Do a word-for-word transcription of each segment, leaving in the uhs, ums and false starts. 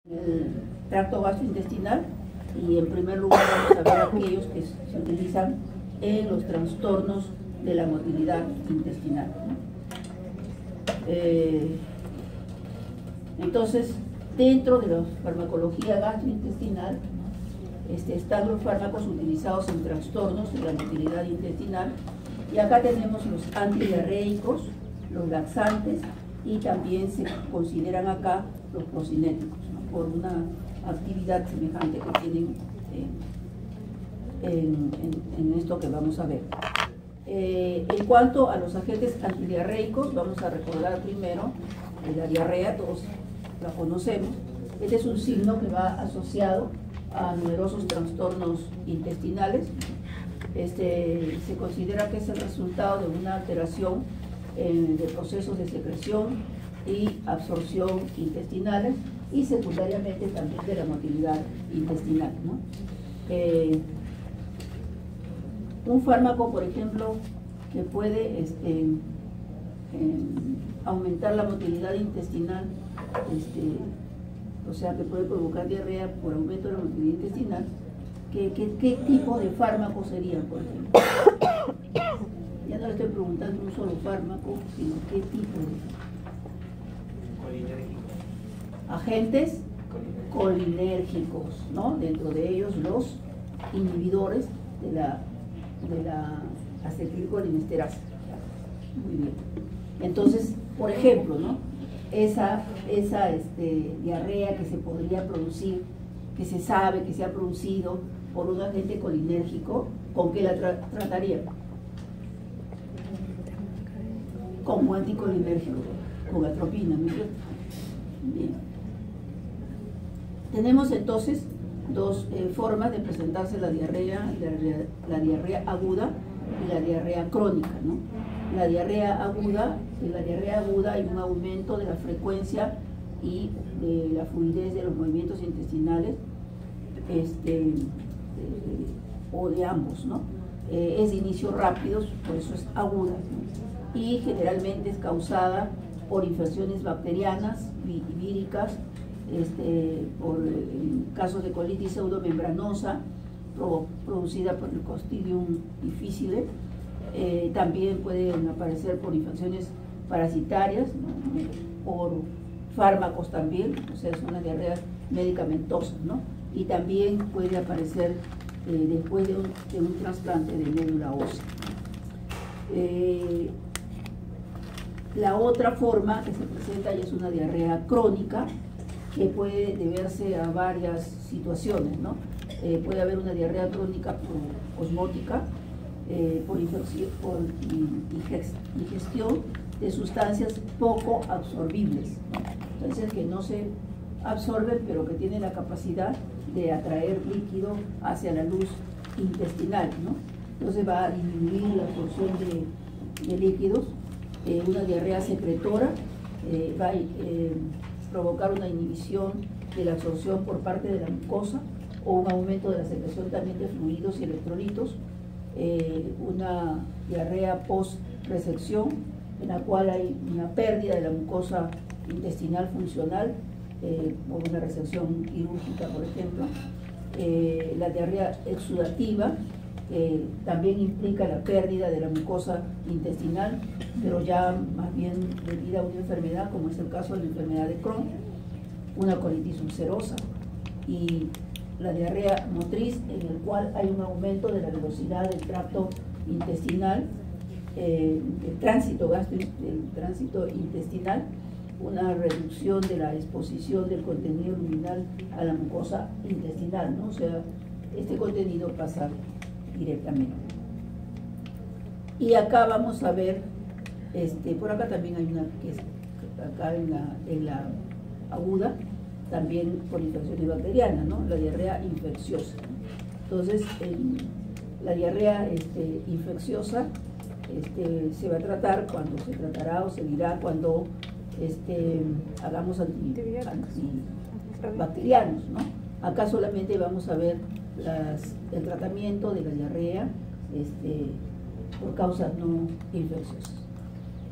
el tracto gastrointestinal, y en primer lugar vamos a ver aquellos que se utilizan en los trastornos de la motilidad intestinal, ¿no? Eh, entonces, dentro de la farmacología gastrointestinal este, están los fármacos utilizados en trastornos de la motilidad intestinal, y acá tenemos los antidiarreicos, los laxantes, y también se consideran acá los procinéticos, ¿no? Por una actividad semejante que tienen en, en, en, en esto que vamos a ver. Eh, en cuanto a los agentes antidiarreicos, vamos a recordar primero eh, la diarrea, todos la conocemos. Este es un signo que va asociado a numerosos trastornos intestinales. Este, se considera que es el resultado de una alteración eh, de procesos de secreción y absorción intestinales, y secundariamente también de la motilidad intestinal, ¿no? Eh, un fármaco, por ejemplo, que puede este, eh, aumentar la motilidad intestinal, este, o sea, que puede provocar diarrea por aumento de la motilidad intestinal, ¿qué, qué, qué tipo de fármaco serían, por ejemplo? Ya no le estoy preguntando un solo fármaco, sino qué tipo de agentes colinérgicos, ¿no? Dentro de ellos los inhibidores de la, de la acetilcolinesterasa. Muy bien. Entonces, por ejemplo, ¿no? Esa, esa este, diarrea que se podría producir, que se sabe que se ha producido por un agente colinérgico, ¿con qué la tra trataría? Como anticolinérgico, con atropina, ¿no es cierto? Bien. Tenemos entonces dos eh, formas de presentarse la diarrea, la, la diarrea aguda y la diarrea crónica, ¿no? La diarrea aguda, en la diarrea aguda hay un aumento de la frecuencia y de la fluidez de los movimientos intestinales, este, eh, o de ambos, ¿no? Eh, es de inicio rápido, por eso es aguda, ¿no? Y generalmente es causada por infecciones bacterianas, víricas, este, por eh, casos de colitis pseudomembranosa pro, producida por el Clostridium difficile. Eh, también pueden aparecer por infecciones parasitarias, ¿no? Por fármacos también, o sea, son las diarreas medicamentosas, ¿no? Y también puede aparecer eh, después de un, de un trasplante de médula ósea. Eh, la otra forma que se presenta ya es una diarrea crónica, que puede deberse a varias situaciones, ¿no? Eh, puede haber una diarrea crónica por osmótica, eh, por, infección, por digestión de sustancias poco absorbibles, ¿no? Entonces, que no se absorben, pero que tienen la capacidad de atraer líquido hacia la luz intestinal, ¿no? Entonces va a disminuir la absorción de, de líquidos. Eh, una diarrea secretora eh, va a eh, provocar una inhibición de la absorción por parte de la mucosa, o un aumento de la secreción también de fluidos y electrolitos. Eh, una diarrea post-resección, en la cual hay una pérdida de la mucosa intestinal funcional, eh, por una resección quirúrgica, por ejemplo. Eh, la diarrea exudativa, que también implica la pérdida de la mucosa intestinal, pero ya más bien debido a una enfermedad, como es el caso de la enfermedad de Crohn, una colitis ulcerosa, y la diarrea motriz, en el cual hay un aumento de la velocidad del tracto intestinal, eh, el tránsito gastro, el tránsito intestinal, una reducción de la exposición del contenido luminal a la mucosa intestinal, ¿no? O sea, este contenido pasa directamente. Y acá vamos a ver, este, por acá también hay una que es acá en la, en la aguda, también por infecciones bacterianas, ¿no? La diarrea infecciosa. Entonces, en la diarrea este, infecciosa este, se va a tratar cuando se tratará o se dirá cuando este, hagamos antibacterianos, ¿no? Acá solamente vamos a ver las, el tratamiento de la diarrea este, por causas no infecciosas.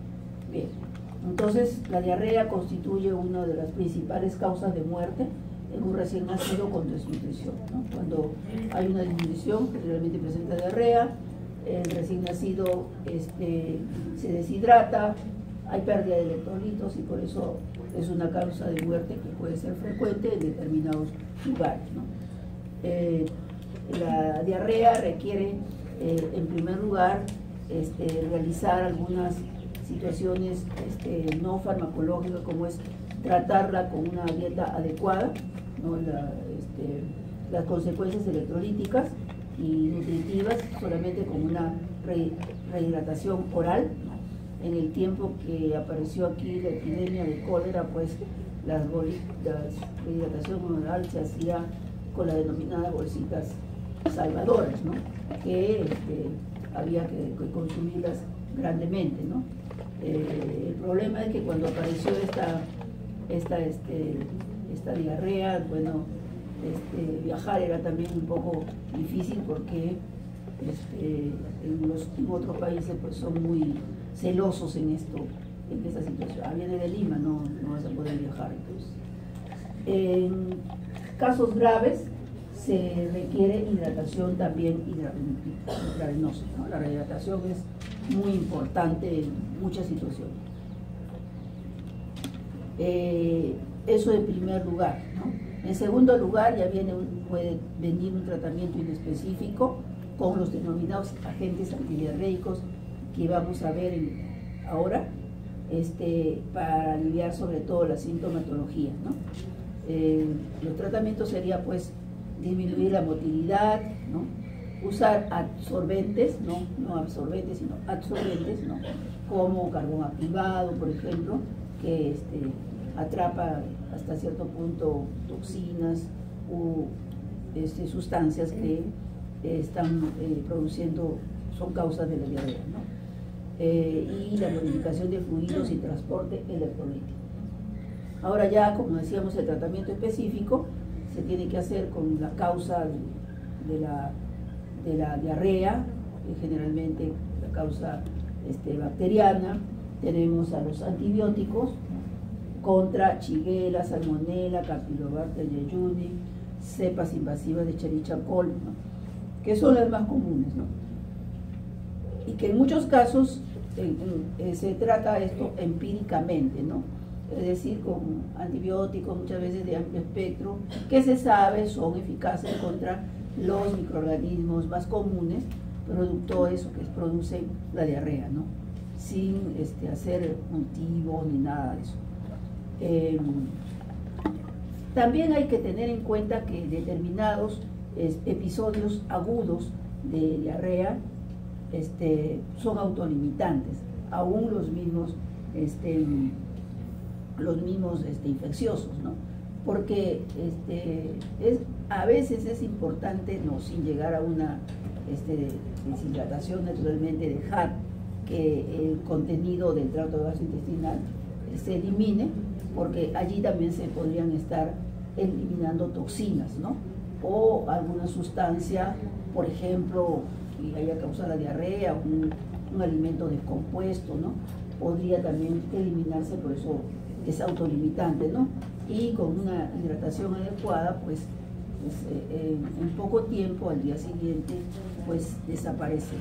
Bien. Entonces, la diarrea constituye una de las principales causas de muerte en un recién nacido con desnutrición, ¿no? Cuando hay una desnutrición, generalmente presenta diarrea, el recién nacido este, se deshidrata, hay pérdida de electrolitos y por eso es una causa de muerte que puede ser frecuente en determinados lugares, ¿no? Eh, la diarrea requiere, eh, en primer lugar, este, realizar algunas situaciones este, no farmacológicas, como es tratarla con una dieta adecuada, ¿no? La, este, las consecuencias electrolíticas y nutritivas solamente con una re, rehidratación oral. En el tiempo que apareció aquí la epidemia de cólera, pues las, las rehidratación oral se hacía con las denominadas bolsitas salvadoras, ¿no? Que este, había que, que consumirlas grandemente, ¿no? Eh, el problema es que cuando apareció esta, esta, este, esta diarrea, bueno, este, viajar era también un poco difícil porque este, en, los, en otros países pues son muy celosos en esto, en esta situación. Ah, viene de Lima, no, no vas a poder viajar. Entonces, en casos graves se requiere hidratación también intravenosa, ¿no? La rehidratación es muy importante en muchas situaciones. Eh, eso en primer lugar, ¿no? En segundo lugar, ya viene un, puede venir un tratamiento inespecífico con los denominados agentes antidiarreicos que vamos a ver en, ahora, este, para aliviar sobre todo la sintomatología, ¿no? Eh, los tratamientos sería pues disminuir la motilidad, ¿no? Usar absorbentes, no, no absorbentes, sino absorbentes, ¿no? Como carbón activado, por ejemplo, que este, atrapa hasta cierto punto toxinas u este, sustancias que eh, están eh, produciendo, son causas de la diarrea, ¿no? Eh, y la modificación de fluidos y transporte electrolítico. Ahora ya, como decíamos, el tratamiento específico se tiene que hacer con la causa de la, de la diarrea, que generalmente la causa este, bacteriana. Tenemos a los antibióticos contra Shigella, Salmonella, Campylobacter jejuni, cepas invasivas de Escherichia coli, ¿no? Que son las más comunes, ¿no? Y que en muchos casos eh, eh, se trata esto empíricamente, ¿no? Es decir, con antibióticos muchas veces de amplio espectro, que se sabe son eficaces contra los microorganismos más comunes, productores que producen la diarrea, ¿no? Sin este, hacer cultivos ni nada de eso. Eh, también hay que tener en cuenta que determinados es, episodios agudos de diarrea este, son autolimitantes, aún los mismos este, los mismos este, infecciosos, ¿no? Porque este, es, a veces es importante, no sin llegar a una este, deshidratación, naturalmente dejar que el contenido del tracto gastrointestinal se elimine, porque allí también se podrían estar eliminando toxinas, ¿no? O alguna sustancia, por ejemplo, que haya causado la diarrea, un, un alimento descompuesto, ¿no? Podría también eliminarse, por eso es autolimitante, ¿no? Y con una hidratación adecuada, pues, pues eh, en poco tiempo, al día siguiente, pues desaparece.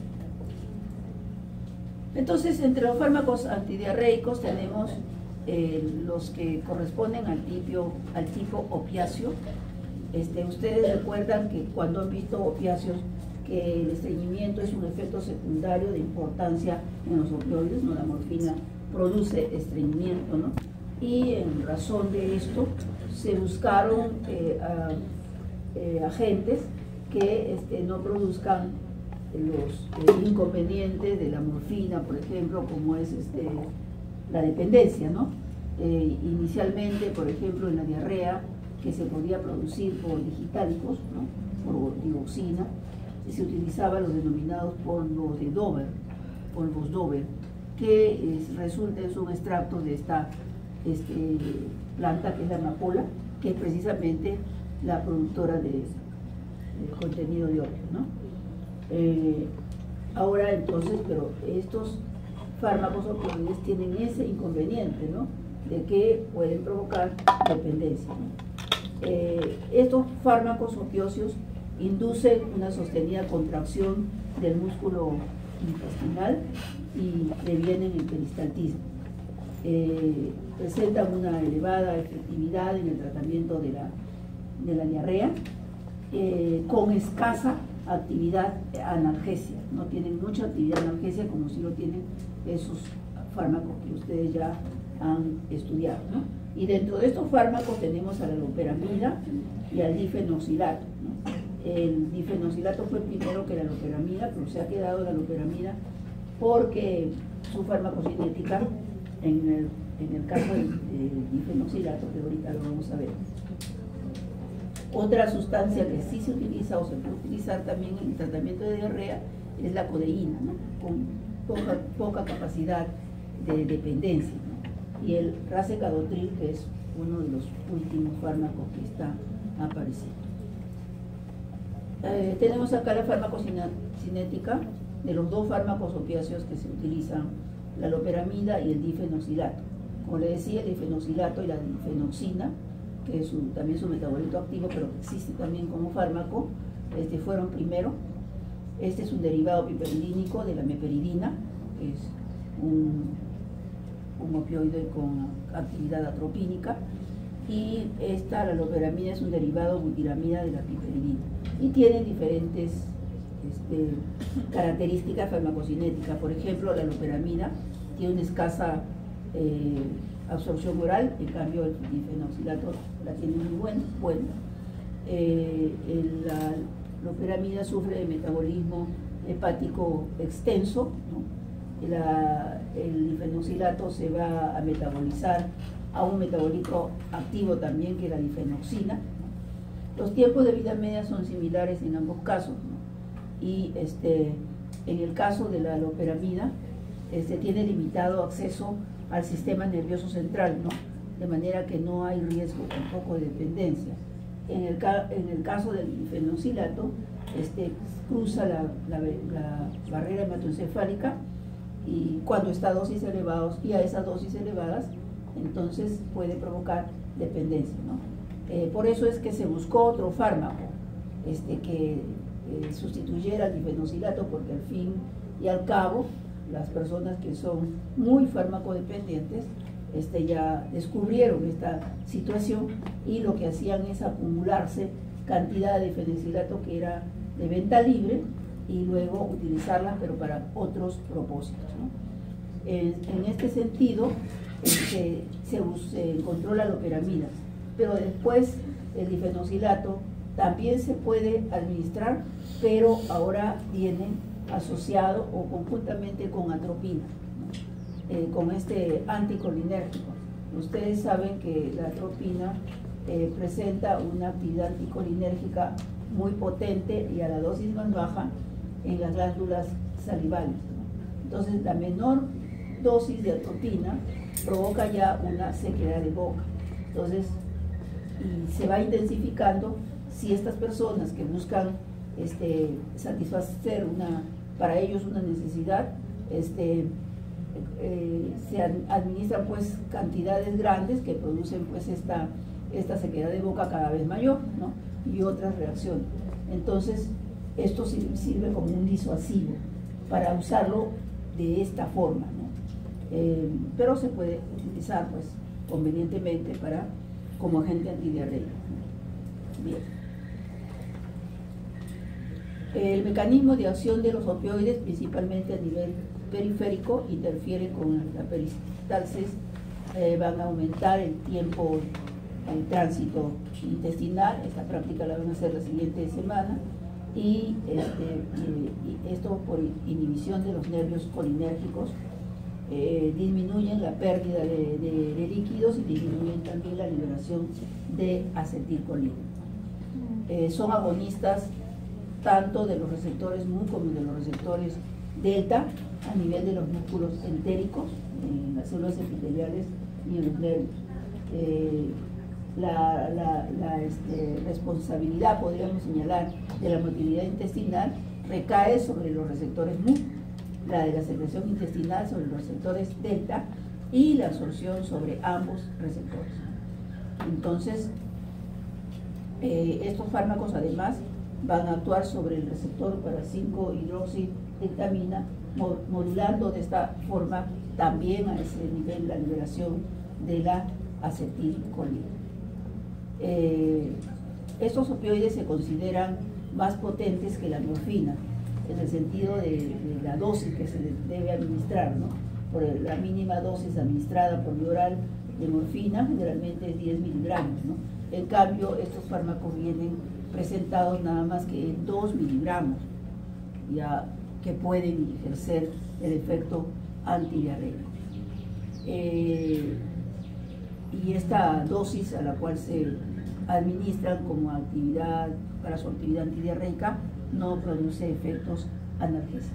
Entonces, entre los fármacos antidiarreicos tenemos eh, los que corresponden al tipo, al tipo opiáceo. Este, ustedes recuerdan que cuando han visto opiáceos, que el estreñimiento es un efecto secundario de importancia en los opioides, ¿no? La morfina produce estreñimiento, ¿no? Y en razón de esto se buscaron eh, a, eh, agentes que este, no produzcan los eh, inconvenientes de la morfina, por ejemplo, como es este, la dependencia, ¿no? Eh, inicialmente, por ejemplo, en la diarrea, que se podía producir por digitálicos, ¿no? Por dioxina, se utilizaban los denominados polvos de Dover, polvos Dover, que es, resulta es un extracto de esta este, planta que es la amapola, que es precisamente la productora de, de contenido de opio, ¿no? Eh, ahora entonces, pero estos fármacos opioides tienen ese inconveniente, ¿no? De que pueden provocar dependencia, ¿no? Eh, estos fármacos opiáceos inducen una sostenida contracción del músculo intestinal y previenen el peristaltismo. Eh, presentan una elevada efectividad en el tratamiento de la, de la diarrea, eh, con escasa actividad analgesia. No tienen mucha actividad analgesia como si lo tienen esos fármacos que ustedes ya han estudiado, ¿no? Y dentro de estos fármacos tenemos a la loperamida y al difenoxilato, ¿no? El difenoxilato fue primero que la loperamida, pero se ha quedado la loperamida porque su farmacocinética, en el, en el caso del, del difenoxilato, que ahorita lo vamos a ver. Otra sustancia que sí se utiliza o se puede utilizar también en el tratamiento de diarrea es la codeína, ¿no? Con poca, poca capacidad de dependencia, ¿no? Y el racecadotril, que es uno de los últimos fármacos que está apareciendo. Eh, tenemos acá la farmacocinética de los dos fármacos opiáceos que se utilizan, la loperamida y el difenoxilato. Como le decía, el difenoxilato y la difenoxina, que es su, también su metabolito activo, pero que existe también como fármaco, este, fueron primero. Este es un derivado piperidínico de la meperidina, que es un, un opioide con actividad atropínica, y esta, la loperamida, es un derivado butiramida de la piperidina, y tienen diferentes este, características farmacocinéticas. Por ejemplo, la loperamida tiene una escasa eh, absorción oral, en cambio el difenoxilato la tiene muy buena. Bueno, eh, el, la loperamida sufre de metabolismo hepático extenso, ¿no? La, el difenoxilato se va a metabolizar a un metabolito activo también, que es la difenoxina, ¿no? Los tiempos de vida media son similares en ambos casos, ¿no? Y este, en el caso de la loperamida, este, tiene limitado acceso al sistema nervioso central, ¿no? De manera que no hay riesgo tampoco de dependencia. En el, en el caso del difenoxilato, este, cruza la, la, la barrera hematoencefálica, y cuando está a dosis elevadas, y a esas dosis elevadas, entonces puede provocar dependencia, ¿no? Eh, por eso es que se buscó otro fármaco este, que eh, sustituyera al difenoxilato, porque al fin y al cabo las personas que son muy farmacodependientes este, ya descubrieron esta situación, y lo que hacían es acumularse cantidad de difenoxilato que era de venta libre y luego utilizarlas, pero para otros propósitos, ¿no? En, en este sentido este, se, se encontró la loperamida, pero después el difenoxilato también se puede administrar, pero ahora viene asociado o conjuntamente con atropina, ¿no? eh, con este anticolinérgico. Ustedes saben que la atropina eh, presenta una actividad anticolinérgica muy potente y a la dosis más baja en las glándulas salivales, ¿no? Entonces la menor dosis de atropina provoca ya una sequedad de boca. Entonces, y se va intensificando si estas personas que buscan este, satisfacer una, para ellos una necesidad, este, eh, se administran pues cantidades grandes que producen pues esta, esta sequedad de boca cada vez mayor, ¿no? Y otras reacciones. Entonces, esto sirve como un disuasivo para usarlo de esta forma, ¿no? Eh, pero se puede utilizar pues convenientemente para, como agente antidiarreico. Bien. El mecanismo de acción de los opioides, principalmente a nivel periférico, interfiere con la peristalsis, eh, van a aumentar el tiempo de tránsito intestinal. Esta práctica la van a hacer la siguiente semana, y, este, y, y esto por inhibición de los nervios colinérgicos, eh, disminuyen la pérdida de, de, de líquidos, y disminuyen también la liberación de acetilcolina. Eh, son agonistas tanto de los receptores M U como de los receptores delta a nivel de los músculos entéricos, en las células epiteliales y en los nervios. Eh, la, la, la este, responsabilidad, podríamos señalar, de la motilidad intestinal recae sobre los receptores M U, la de la secreción intestinal sobre los receptores delta, y la absorción sobre ambos receptores. Entonces, Eh, estos fármacos además van a actuar sobre el receptor para cinco hidroxidentamina, modulando de esta forma también a ese nivel la liberación de la acetilcolina. Eh, estos opioides se consideran más potentes que la morfina, en el sentido de, de la dosis que se debe administrar, ¿no? Por la mínima dosis administrada por vía oral de morfina generalmente es diez miligramos, ¿no? En cambio, estos fármacos vienen presentados nada más que en dos miligramos, ya que pueden ejercer el efecto antidiarreico. Eh, y esta dosis a la cual se administran como actividad para su actividad antidiarreica no produce efectos analgésicos.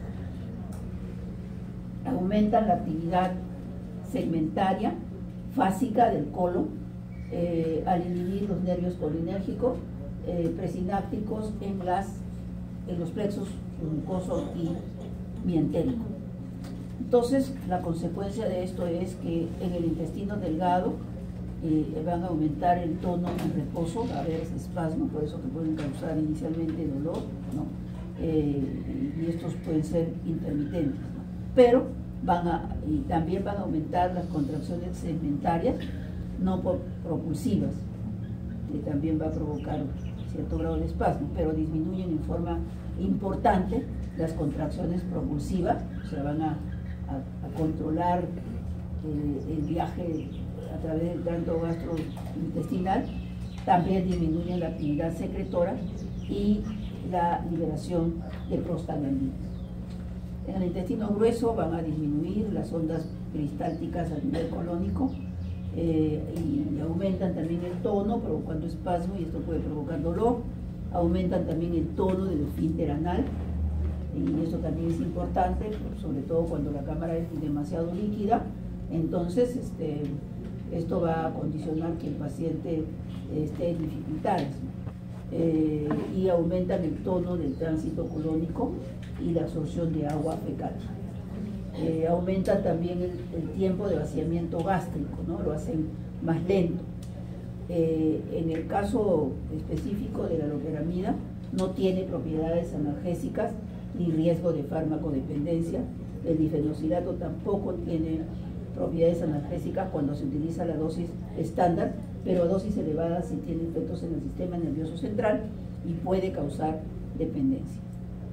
Aumentan la actividad segmentaria, fásica del colon, eh, al inhibir los nervios colinérgicos, eh, presinápticos en, las, en los plexos mucoso y mientérico. Entonces, la consecuencia de esto es que en el intestino delgado eh, van a aumentar el tono en reposo, va a haber ese espasmo, por eso que pueden causar inicialmente dolor, ¿no? Eh, y estos pueden ser intermitentes, ¿no? Pero van a, y también van a aumentar las contracciones segmentarias no propulsivas, que también va a provocar cierto grado de espasmo, pero disminuyen en forma importante las contracciones propulsivas, o sea, van a, a, a controlar eh, el viaje a través del tracto gastrointestinal, también disminuyen la actividad secretora y la liberación de prostaglandinas. En el intestino grueso van a disminuir las ondas peristálticas a nivel colónico eh, y, y aumentan también el tono, provocando espasmo, y esto puede provocar dolor. Aumentan también el tono del esfínter anal, y esto también es importante, sobre todo cuando la cámara es demasiado líquida. Entonces, este, esto va a condicionar que el paciente esté en dificultades, ¿no? Eh, y aumentan el tono del tránsito colónico y la absorción de agua fecal. Eh, aumentan también el, el tiempo de vaciamiento gástrico, ¿no? Lo hacen más lento. Eh, en el caso específico de la loperamida, no tiene propiedades analgésicas ni riesgo de farmacodependencia. El difenocilato tampoco tiene propiedades analgésicas cuando se utiliza la dosis estándar, pero a dosis elevadas sí tiene efectos en el sistema nervioso central y puede causar dependencia.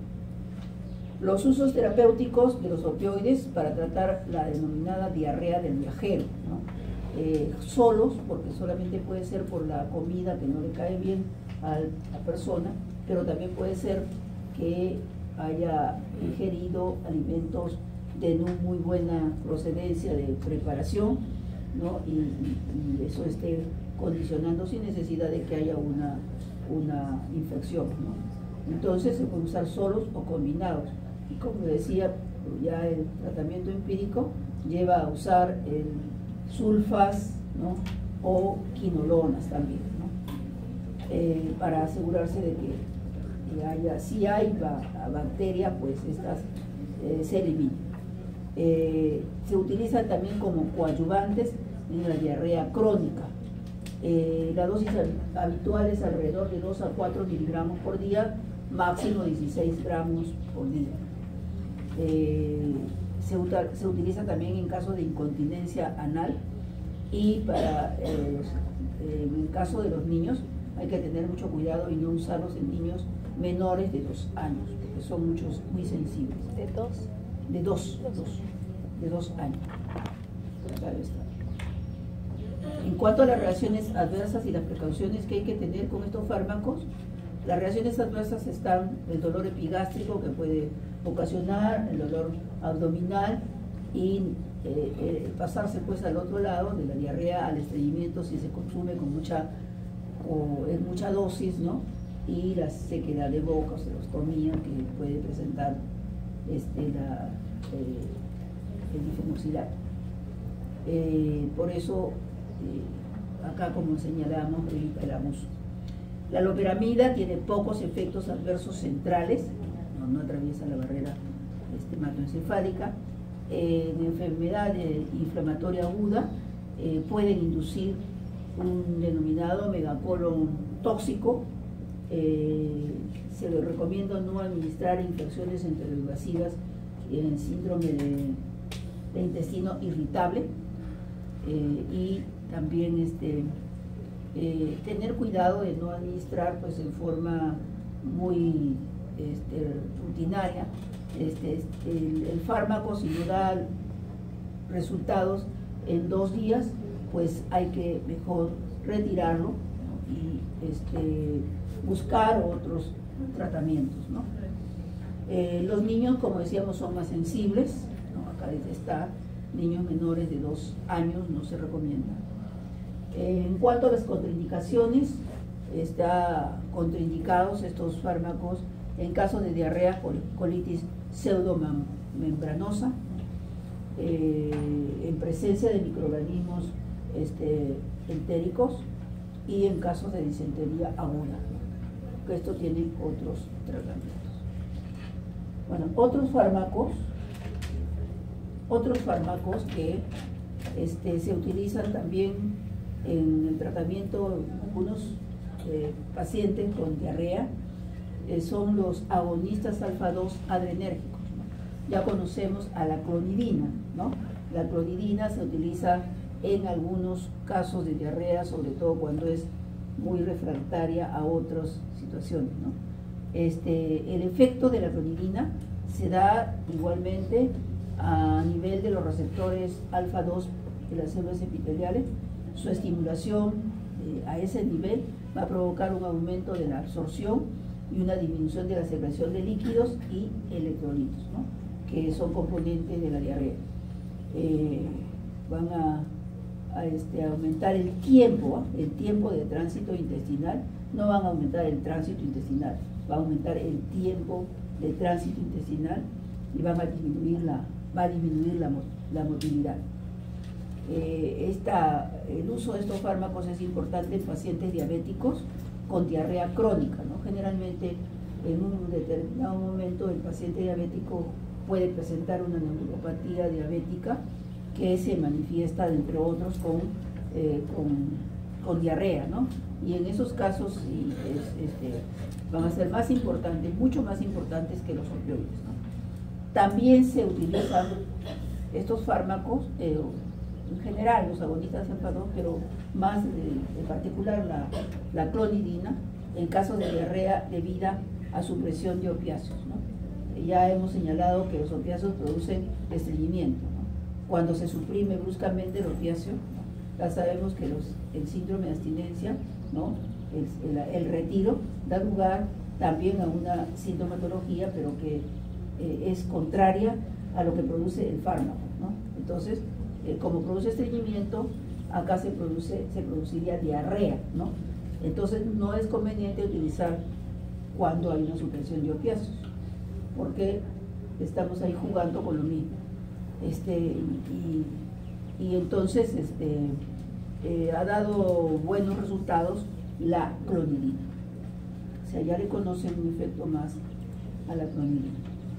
Los usos terapéuticos de los opioides para tratar la denominada diarrea del viajero, ¿no? Eh, solos, porque solamente puede ser por la comida que no le cae bien a la persona, pero también puede ser que haya ingerido alimentos de no muy buena procedencia de preparación, ¿no? y, y, y eso esté condicionando sin necesidad de que haya una, una infección, ¿no? Entonces se puede usar solos o combinados. Y como decía, ya el tratamiento empírico lleva a usar el sulfas, ¿no? o quinolonas también, ¿no? eh, para asegurarse de que, que haya, si hay ba bacteria, pues estas eh, se eliminan. Eh, se utilizan también como coadyuvantes en la diarrea crónica. Eh, la dosis habitual es alrededor de dos a cuatro miligramos por día, máximo dieciséis gramos por día. Eh, se, se utiliza también en caso de incontinencia anal, y para eh, los, eh, en el caso de los niños hay que tener mucho cuidado y no usarlos en niños menores de dos años, porque son muchos muy sensibles. ¿De dos? De dos, dos, dos de dos años. En cuanto a las reacciones adversas y las precauciones que hay que tener con estos fármacos, las reacciones adversas están el dolor epigástrico que puede ocasionar, el dolor abdominal y eh, eh, pasarse pues al otro lado de la diarrea al estreñimiento si se consume con mucha o en mucha dosis, ¿no? Y la sequedad de boca o serostomía que puede presentar este, la, eh, el difenoxilato. Eh, por eso eh, acá, como señalamos, reiteramos, la loperamida tiene pocos efectos adversos centrales, no, no atraviesa la barrera este, hematoencefálica. Eh, en enfermedad eh, inflamatoria aguda eh, pueden inducir un denominado megacolon tóxico. Eh, se le recomienda no administrar infecciones enteroinvasivas en el síndrome de, de intestino irritable, eh, y también este, eh, tener cuidado de no administrar pues en forma muy este, rutinaria este, el, el fármaco. Si no da resultados en dos días, pues hay que mejor retirarlo, ¿no? Y este, buscar otros tratamientos, ¿no? Eh, los niños, como decíamos, son más sensibles, ¿no? Acá está, niños menores de dos años no se recomienda. Eh, en cuanto a las contraindicaciones, está contraindicados estos fármacos en caso de diarrea, colitis pseudomembranosa, eh, en presencia de microorganismos este, entéricos, y en casos de disentería aguda, que esto tiene otros tratamientos. Bueno, otros fármacos, otros fármacos que este, se utilizan también en el tratamiento de algunos eh, pacientes con diarrea, eh, son los agonistas alfa dos adrenérgicos, ¿no? Ya conocemos a la clonidina, ¿no? La clonidina se utiliza en algunos casos de diarrea, sobre todo cuando es muy refractaria a otras situaciones, ¿no? Este, el efecto de la clonidina se da igualmente a nivel de los receptores alfa dos de las células epiteliales. Su estimulación eh, a ese nivel va a provocar un aumento de la absorción y una disminución de la secreción de líquidos y electrolitos, ¿no? Que son componentes de la diarrea. Eh, van a A, este, a aumentar el tiempo, ¿eh? el tiempo de tránsito intestinal. No van a aumentar el tránsito intestinal, va a aumentar el tiempo de tránsito intestinal, y van a disminuir la, va a disminuir la, la motilidad. Eh, esta, el uso de estos fármacos es importante en pacientes diabéticos con diarrea crónica, ¿no? Generalmente en un determinado momento el paciente diabético puede presentar una neuropatía diabética que se manifiesta, entre otros, con, eh, con, con diarrea, ¿no? Y en esos casos sí, es, este, van a ser más importantes, mucho más importantes que los opioides, ¿no? También se utilizan estos fármacos, eh, en general los agonistas alfa dos, pero más eh, en particular la, la clonidina, en casos de diarrea debida a supresión de opiáceos, ¿no? Ya hemos señalado que los opiáceos producen estreñimiento, ¿no? Cuando se suprime bruscamente el opiáceo, ya sabemos que los, el síndrome de abstinencia, ¿no? el, el, el retiro da lugar también a una sintomatología, pero que eh, es contraria a lo que produce el fármaco, ¿no? Entonces, eh, como produce estreñimiento, acá se, produce, se produciría diarrea, ¿no? Entonces no es conveniente utilizar cuando hay una supresión de opiáceos, porque estamos ahí jugando con lo mismo. Este, y, y entonces este, eh, ha dado buenos resultados la clonidina. O sea, ya le conocen un efecto más a la clonidina.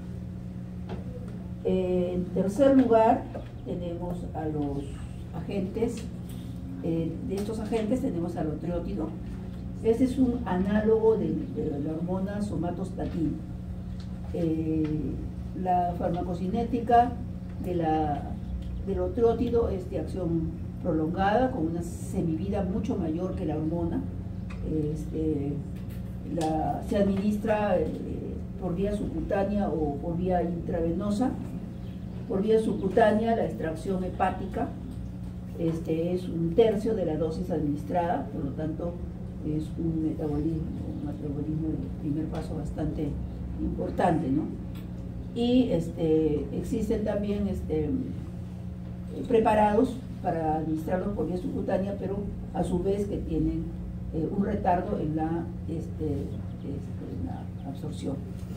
Eh, en tercer lugar, tenemos a los agentes. Eh, de estos agentes tenemos al otriótido. Este es un análogo de, de la hormona somatostatina. Eh, la farmacocinética de la, del otriótido es de acción prolongada, con una semivida mucho mayor que la hormona. Este, la, se administra eh, por vía subcutánea o por vía intravenosa. Por vía subcutánea, la extracción hepática este, es un tercio de la dosis administrada, por lo tanto es un metabolismo, un metabolismo de primer paso bastante importante, ¿no? Y este, existen también este, preparados para administrarlos por vía subcutánea, pero a su vez que tienen eh, un retardo en la, este, este, en la absorción.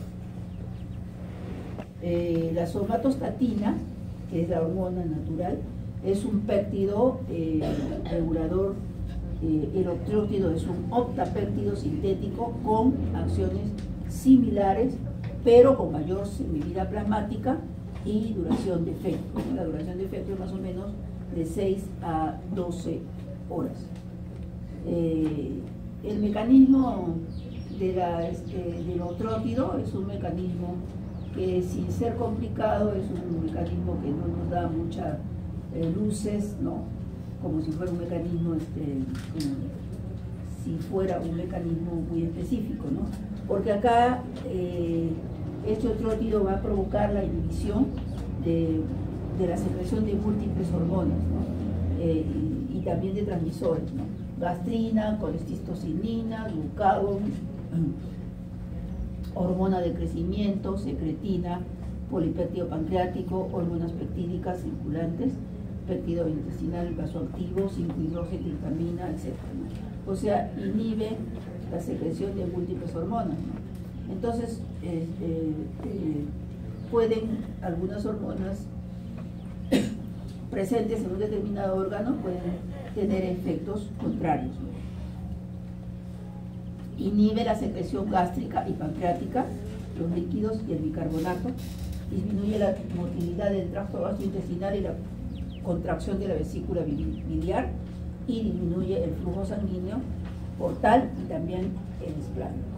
Eh, la somatostatina, que es la hormona natural, es un péptido eh, regulador. Eh, el otriótido es un octapéptido sintético con acciones similares, pero con mayor semivida plasmática y duración de efecto. La duración de efecto es más o menos de seis a doce horas. Eh, el mecanismo de la, este, del otrótido es un mecanismo que, sin ser complicado, es un mecanismo que no nos da muchas eh, luces, ¿no? Como si fuera un mecanismo, este, como si fuera un mecanismo muy específico, ¿no? Porque acá eh, este otrótido va a provocar la inhibición de, de la secreción de múltiples hormonas, ¿no? eh, y, y también de transmisores, ¿no? Gastrina, colecistocinina, glucagón, hormona de crecimiento, secretina, polipéptido pancreático, hormonas peptídicas circulantes, péptido intestinal vasoactivo, cinco hidroxietiltamina, etcétera, ¿no? O sea, inhibe la secreción de múltiples hormonas, ¿no? Entonces, eh, eh, eh, pueden algunas hormonas presentes en un determinado órgano pueden tener efectos contrarios, ¿no? Inhibe la secreción gástrica y pancreática, los líquidos y el bicarbonato, disminuye la motilidad del tracto gastrointestinal y la contracción de la vesícula biliar y disminuye el flujo sanguíneo portal y también el esplánico.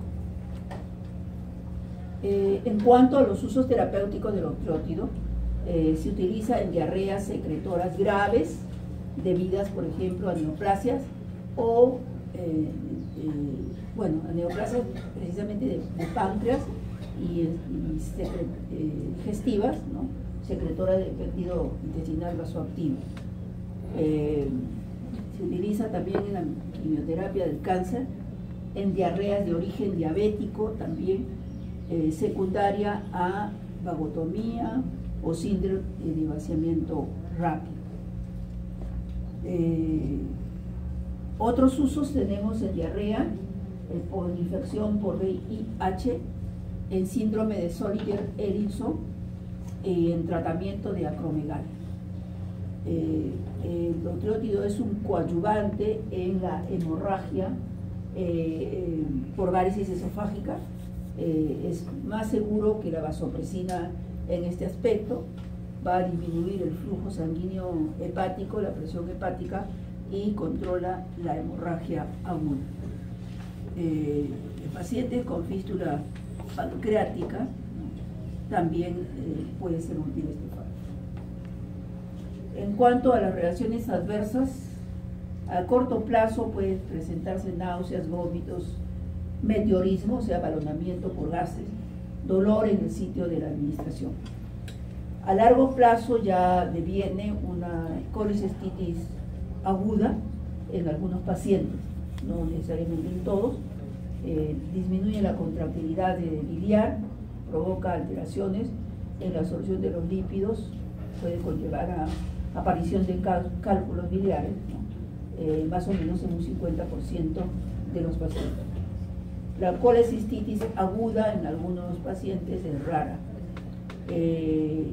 Eh, en cuanto a los usos terapéuticos del otrótido, eh, se utiliza en diarreas secretoras graves debidas, por ejemplo, a neoplasias o eh, eh, bueno, a neoplasias precisamente de, de páncreas y, y secre, eh, digestivas, ¿no? Secretora de péptido intestinal vasoactivo. Eh, se utiliza también en la quimioterapia del cáncer, en diarreas de origen diabético también, eh, secundaria a vagotomía o síndrome de vaciamiento rápido. Eh, otros usos tenemos en diarrea, eh, por infección por V I H, en síndrome de Solinger-Ellison y en tratamiento de acromegalia. Eh, el otrótido es un coadyuvante en la hemorragia eh, eh, por varices esofágica. Eh, es más seguro que la vasopresina en este aspecto, va a disminuir el flujo sanguíneo hepático, la presión hepática y controla la hemorragia aguda. Eh, el paciente con fístula pancreática, ¿no? También eh, puede ser útil este fármaco. En cuanto a las reacciones adversas, a corto plazo puede presentarse náuseas, vómitos, meteorismo, o sea, balonamiento por gases, dolor en el sitio de la administración. A largo plazo ya deviene una colecistitis aguda en algunos pacientes, no necesariamente en todos. Eh, disminuye la contractilidad de biliar, provoca alteraciones en la absorción de los lípidos, puede conllevar a aparición de cálculos biliares, ¿no? eh, más o menos en un cincuenta por ciento de los pacientes. La colecistitis aguda en algunos pacientes es rara. Eh,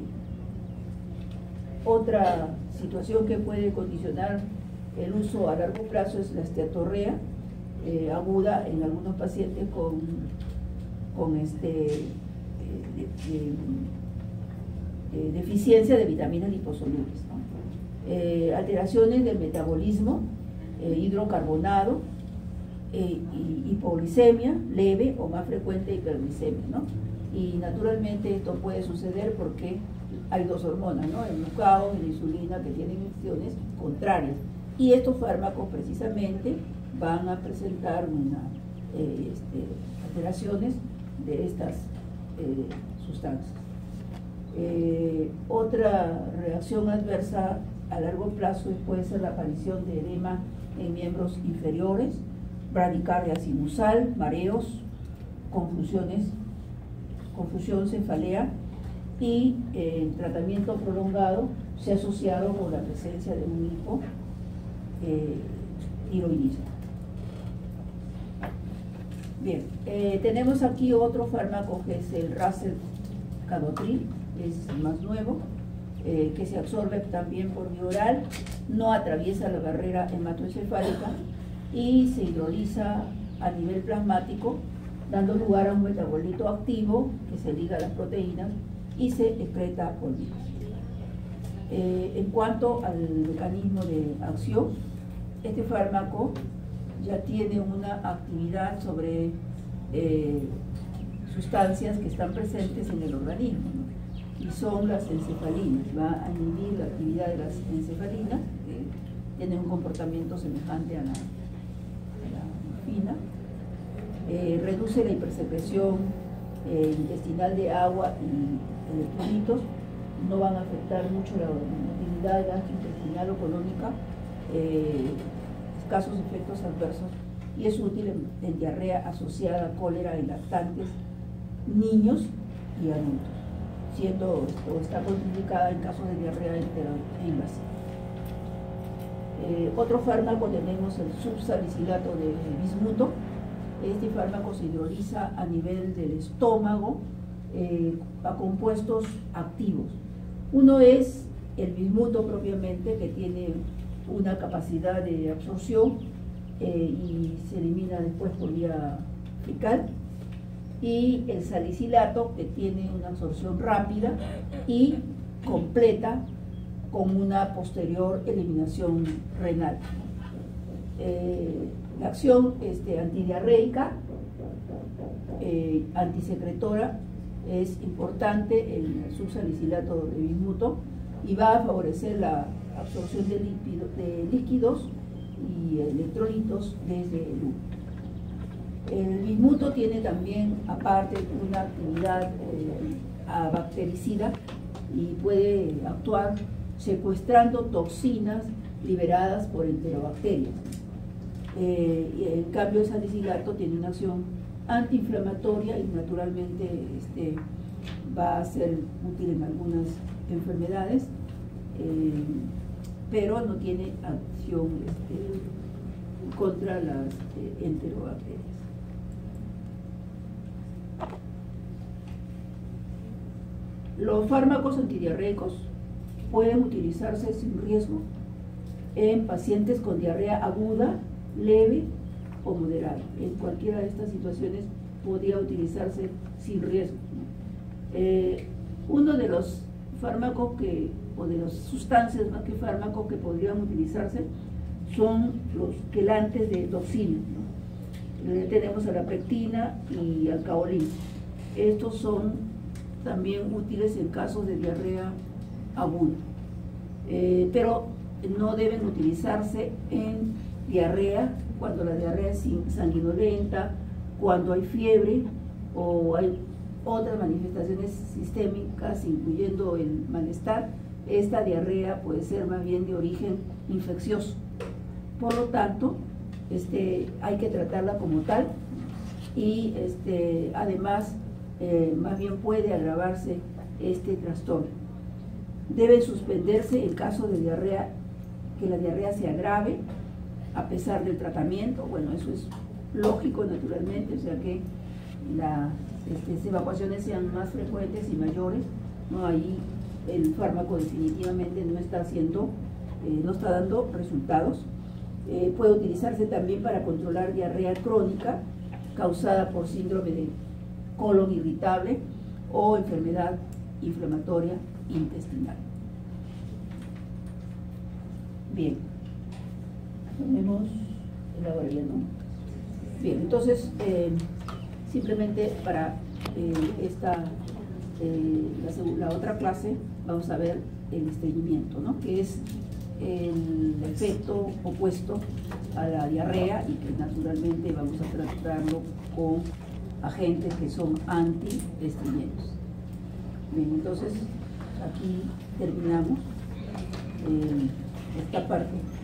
otra situación que puede condicionar el uso a largo plazo es la esteatorrea eh, aguda en algunos pacientes con, con este, eh, de, de, de deficiencia de vitaminas liposolubles, ¿no? eh, alteraciones del metabolismo, eh, hidrocarbonado, eh, y hipoglicemia leve o más frecuente hiperglicemia, ¿no? Y naturalmente esto puede suceder porque hay dos hormonas, ¿no? El glucagón y la insulina, que tienen acciones contrarias. Y estos fármacos precisamente van a presentar una, eh, este, alteraciones de estas eh, sustancias. Eh, otra reacción adversa a largo plazo puede ser la aparición de edema en miembros inferiores, bradicardia sinusal, mareos, confusiones, confusión, cefalea, y eh, el tratamiento prolongado se ha asociado con la presencia de un hipotiroidismo. Bien, eh, tenemos aquí otro fármaco que es el Razel-Cadotril, es más nuevo, eh, que se absorbe también por vía oral, no atraviesa la barrera hematoencefálica y se hidroliza a nivel plasmático, dando lugar a un metabolito activo que se liga a las proteínas y se excreta por vía. Eh, en cuanto al mecanismo de acción, este fármaco ya tiene una actividad sobre eh, sustancias que están presentes en el organismo, ¿no? Y son las encefalinas. Va a inhibir la actividad de las encefalinas, que tienen un comportamiento semejante a la, a la morfina. Eh, reduce la hipersecreción eh, intestinal de agua y electrolitos. No van a afectar mucho la motilidad gastrointestinal o colónica, eh, escasos efectos adversos, y es útil en, en diarrea asociada a cólera en lactantes, niños y adultos, siendo o está contraindicada en casos de diarrea invasiva. Eh, otro fármaco tenemos el subsalicilato de bismuto. Este fármaco se hidroliza a nivel del estómago eh, a compuestos activos. Uno es el bismuto propiamente, que tiene una capacidad de absorción eh, y se elimina después por vía fecal, y el salicilato, que tiene una absorción rápida y completa con una posterior eliminación renal. Eh, la acción este, antidiarreica, eh, antisecretora, es importante el subsalicilato de bismuto y va a favorecer la absorción de, lípido, de líquidos y electrolitos desde el útero. El bismuto tiene también, aparte, una actividad eh, bactericida y puede actuar secuestrando toxinas liberadas por enterobacterias. Eh, y en cambio, el salicilato tiene una acción antiinflamatoria y naturalmente este, va a ser útil en algunas enfermedades, eh, pero no tiene acción este, contra las eh, enterobacterias. Los fármacos antidiarreicos pueden utilizarse sin riesgo en pacientes con diarrea aguda, leve o moderada. En cualquiera de estas situaciones podría utilizarse sin riesgo. Eh, uno de los fármacos que, o de las sustancias más que fármacos que podrían utilizarse son los quelantes de toxina, ¿no? Eh, tenemos a la pectina y al caolín. Estos son también útiles en casos de diarrea aguda, eh, pero no deben utilizarse en diarrea cuando la diarrea es sanguinolenta, cuando hay fiebre o hay otras manifestaciones sistémicas, incluyendo el malestar. Esta diarrea puede ser más bien de origen infeccioso. Por lo tanto, este, hay que tratarla como tal y este, además, eh, más bien puede agravarse este trastorno. Debe suspenderse en caso de diarrea, que la diarrea se agrave a pesar del tratamiento. Bueno, eso es lógico naturalmente, o sea que las este, evacuaciones sean más frecuentes y mayores, ¿no? Ahí el fármaco definitivamente no está haciendo, eh, no está dando resultados. Eh, puede utilizarse también para controlar diarrea crónica causada por síndrome de colon irritable o enfermedad inflamatoria intestinal. Bien, tenemos la hora ya, ¿no? Bien, entonces, eh, simplemente para eh, esta, eh, la, la otra clase, vamos a ver el estreñimiento, ¿no? Que es el efecto opuesto a la diarrea y que naturalmente vamos a tratarlo con agentes que son antiestreñidos. Bien, entonces aquí terminamos eh, esta parte.